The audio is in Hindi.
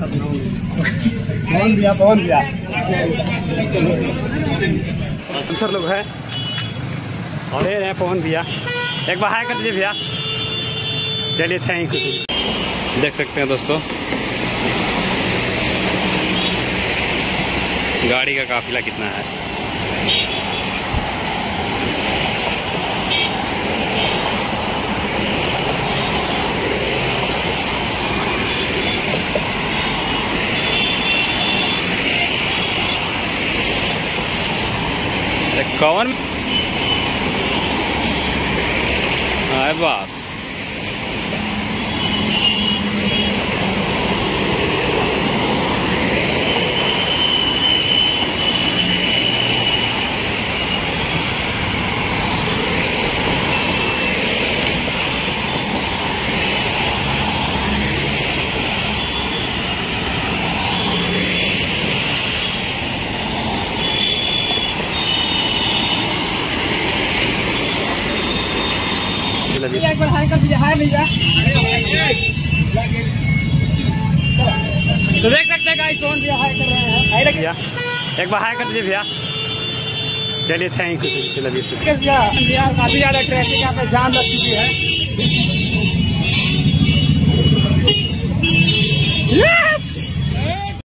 पवन भैया सर लोग है और ये हैं पवन भैया। एक बार हाय कर दीजिए भैया। चलिए थैंक यू। देख सकते हैं दोस्तों गाड़ी का काफिला कितना है। कौन बात एक बार हाय कर दीजिए। हाय भैया। तो देख सकते हैं गाइस कौन भैया हाय कर रहे हैं। हाय भैया एक बार हाय कर दीजिए भैया। चलिए थैंक यू। चलिए भैया काफी ज्यादा ट्रैफिक यहाँ पे जाम लग चुकी है।